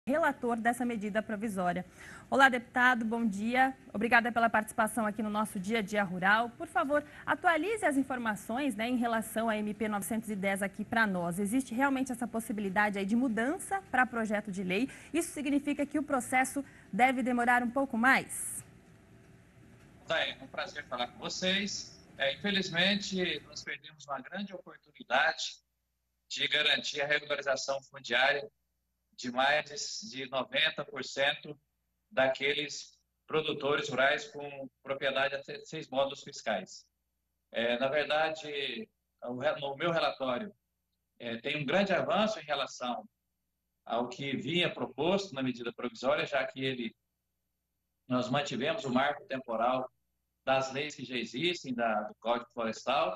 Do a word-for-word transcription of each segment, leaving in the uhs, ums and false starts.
relator dessa medida provisória. Olá, deputado, bom dia. Obrigada pela participação aqui no nosso Dia a Dia Rural. Por favor, atualize as informações, né, em relação à M P novecentos e dez aqui para nós. Existe realmente essa possibilidade aí de mudança para projeto de lei? Isso significa que o processo deve demorar um pouco mais? É um prazer falar com vocês. É, infelizmente, nós perdemos uma grande oportunidade de garantir a regularização fundiária de mais de noventa por cento daqueles produtores rurais com propriedade até seis módulos fiscais. É, na verdade, no meu relatório, é, tem um grande avanço em relação ao que vinha proposto na medida provisória, já que ele, nós mantivemos o marco temporal das leis que já existem, da, do Código Florestal,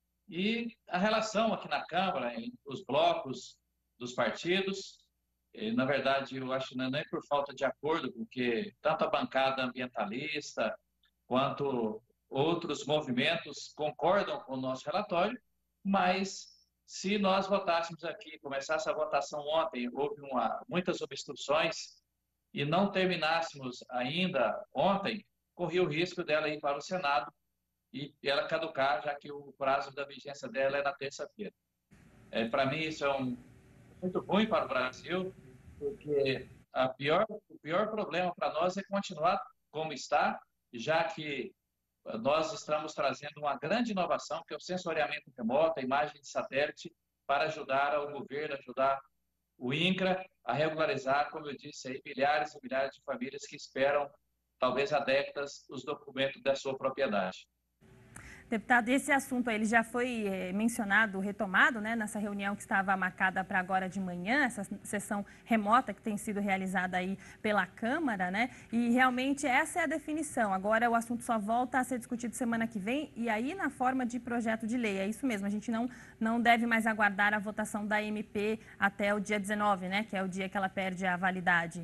e a relação aqui na Câmara, entre os blocos dos partidos. Na verdade, eu acho que não é por falta de acordo, porque tanto a bancada ambientalista quanto outros movimentos concordam com o nosso relatório, mas se nós votássemos aqui, começasse a votação ontem, houve uma, muitas obstruções, e não terminássemos ainda ontem, corria o risco dela ir para o Senado e ela caducar, já que o prazo da vigência dela é na terça-feira. É, para mim, isso é um, muito ruim para o Brasil, porque a pior, o pior problema para nós é continuar como está, já que nós estamos trazendo uma grande inovação, que é o sensoriamento remoto, a imagem de satélite, para ajudar o governo, ajudar o INCRA a regularizar, como eu disse, aí, milhares e milhares de famílias que esperam, talvez há décadas, os documentos da sua propriedade. Deputado, esse assunto ele já foi é, mencionado, retomado, né, nessa reunião que estava marcada para agora de manhã, essa sessão remota que tem sido realizada aí pela Câmara, né? E realmente essa é a definição. Agora o assunto só volta a ser discutido semana que vem e aí na forma de projeto de lei. É isso mesmo, a gente não, não deve mais aguardar a votação da M P até o dia dezenove, né? Que é o dia que ela perde a validade.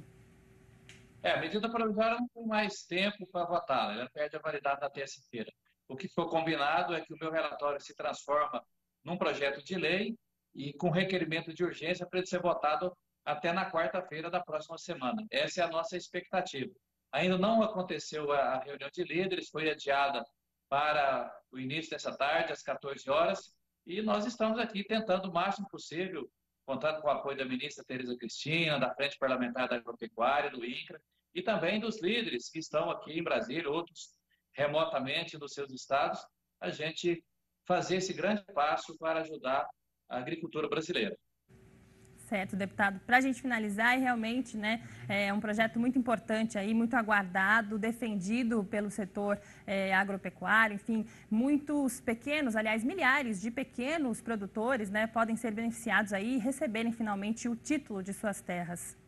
É, a medida provisória não tem mais tempo para votar, ela perde a validade na terça-feira. O que foi combinado é que o meu relatório se transforma num projeto de lei e com requerimento de urgência para ele ser votado até na quarta-feira da próxima semana. Essa é a nossa expectativa. Ainda não aconteceu a reunião de líderes, foi adiada para o início dessa tarde, às quatorze horas, e nós estamos aqui tentando o máximo possível, contando com o apoio da ministra Tereza Cristina, da Frente Parlamentar da Agropecuária, do INCRA, e também dos líderes que estão aqui em Brasília, outros remotamente dos seus estados, a gente fazer esse grande passo para ajudar a agricultura brasileira. Certo, deputado. Para a gente finalizar, é realmente, né, é um projeto muito importante aí, muito aguardado, defendido pelo setor é, agropecuário, enfim, muitos pequenos, aliás, milhares de pequenos produtores, né, podem ser beneficiados aí e receberem finalmente o título de suas terras.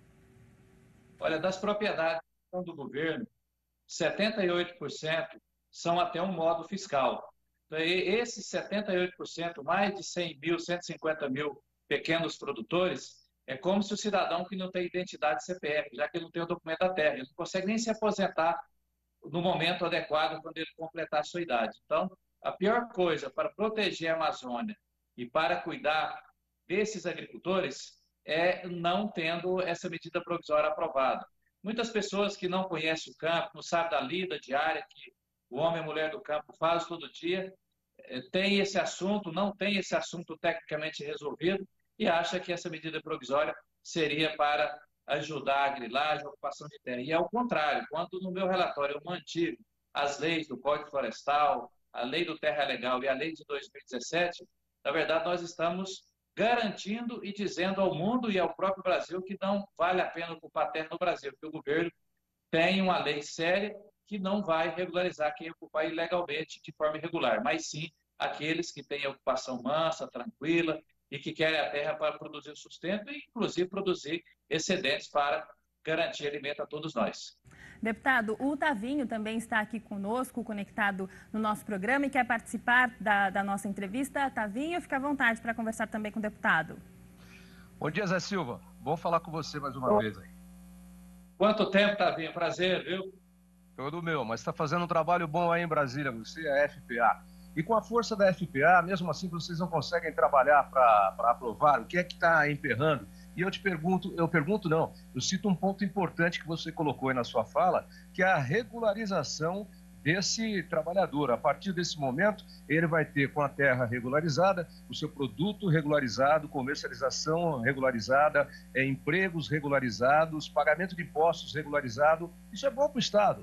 Olha, das propriedades do governo, setenta e oito por cento são até um modo fiscal. Então, esses setenta e oito por cento, mais de cem mil, cento e cinquenta mil pequenos produtores, é como se o cidadão que não tem identidade C P F, já que ele não tem o documento da terra, ele não consegue nem se aposentar no momento adequado quando ele completar a sua idade. Então, a pior coisa para proteger a Amazônia e para cuidar desses agricultores é não tendo essa medida provisória aprovada. Muitas pessoas que não conhecem o campo, não sabem da lida diária que o homem e a mulher do campo fazem todo dia, tem esse assunto, não tem esse assunto tecnicamente resolvido e acha que essa medida provisória seria para ajudar a grilagem, a ocupação de terra. E é o contrário, quando no meu relatório eu mantive as leis do Código Florestal, a lei do Terra Legal e a lei de dois mil e dezessete, na verdade nós estamos garantindo e dizendo ao mundo e ao próprio Brasil que não vale a pena ocupar terra no Brasil, que o governo tem uma lei séria que não vai regularizar quem ocupar ilegalmente de forma irregular, mas sim aqueles que têm ocupação mansa, tranquila e que querem a terra para produzir sustento e, inclusive, produzir excedentes para garantir alimento a todos nós. Deputado, o Tavinho também está aqui conosco, conectado no nosso programa e quer participar da, da nossa entrevista. Tavinho, fica à vontade para conversar também com o deputado. Bom dia, Zé Silva. Bom falar com você mais uma Bom. vez aí. Quanto tempo, Tavinho? Prazer, viu? Todo meu, mas está fazendo um trabalho bom aí em Brasília, você e a F P A. E com a força da F P A, mesmo assim, vocês não conseguem trabalhar para aprovar. O que é que está emperrando? E eu te pergunto, eu pergunto não, eu cito um ponto importante que você colocou aí na sua fala, que é a regularização desse trabalhador. A partir desse momento, ele vai ter com a terra regularizada, o seu produto regularizado, comercialização regularizada, é, empregos regularizados, pagamento de impostos regularizado. Isso é bom para o Estado.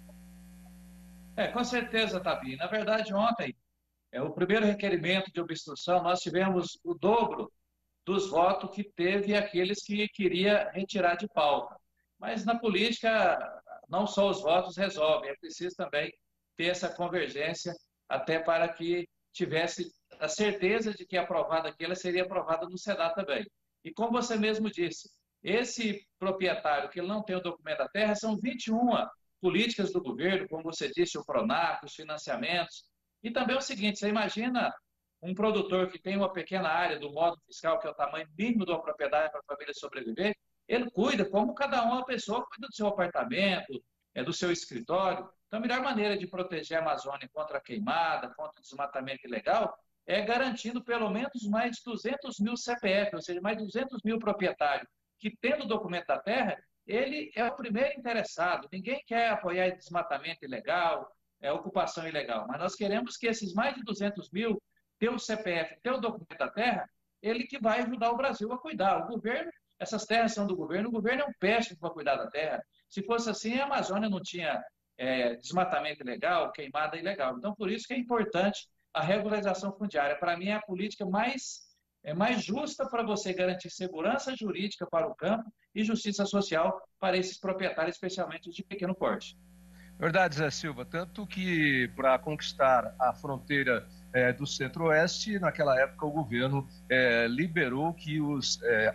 É, com certeza, Tabi. Na verdade, ontem, é, o primeiro requerimento de obstrução, nós tivemos o dobro dos votos que teve aqueles que queria retirar de pauta. Mas na política, não só os votos resolvem, é preciso também ter essa convergência até para que tivesse a certeza de que aprovada aqui, ela seria aprovada no Senado também. E como você mesmo disse, esse proprietário que não tem o documento da terra, são vinte e uma políticas do governo, como você disse, o PRONAF, os financiamentos. E também é o seguinte, você imagina um produtor que tem uma pequena área do modo fiscal, que é o tamanho mínimo de uma propriedade para a família sobreviver, ele cuida, como cada uma pessoa cuida do seu apartamento, é, do seu escritório. Então, a melhor maneira de proteger a Amazônia contra a queimada, contra o desmatamento ilegal, é garantindo pelo menos mais de duzentos mil C P F, ou seja, mais de duzentos mil proprietários, que tendo o documento da terra, ele é o primeiro interessado. Ninguém quer apoiar desmatamento ilegal, é, ocupação ilegal, mas nós queremos que esses mais de duzentos mil, ter o C P F, ter o documento da terra, ele que vai ajudar o Brasil a cuidar. O governo, essas terras são do governo, o governo é um péssimo para cuidar da terra. Se fosse assim, a Amazônia não tinha é, desmatamento ilegal, queimada ilegal. Então, por isso que é importante a regularização fundiária. Para mim, é a política mais, é mais justa para você garantir segurança jurídica para o campo e justiça social para esses proprietários, especialmente os de pequeno porte. Verdade, Zé Silva. Tanto que para conquistar a fronteira é, do Centro-Oeste, naquela época o governo é, liberou que os é,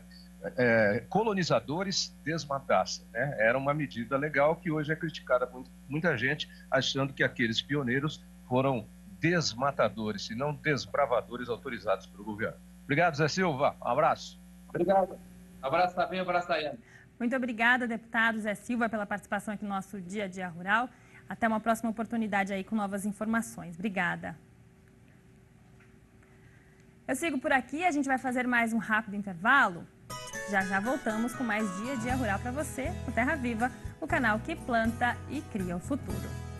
é, colonizadores desmatassem, né? Era uma medida legal que hoje é criticada por muita gente, achando que aqueles pioneiros foram desmatadores e não desbravadores autorizados pelo governo. Obrigado, Zé Silva. Um abraço. Obrigado. Abraço, Tabi. Abraço, Tayane. Muito obrigada, deputado Zé Silva, pela participação aqui no nosso Dia a Dia Rural. Até uma próxima oportunidade aí com novas informações. Obrigada. Eu sigo por aqui, a gente vai fazer mais um rápido intervalo. Já já voltamos com mais Dia a Dia Rural para você, no Terra Viva, o canal que planta e cria o futuro.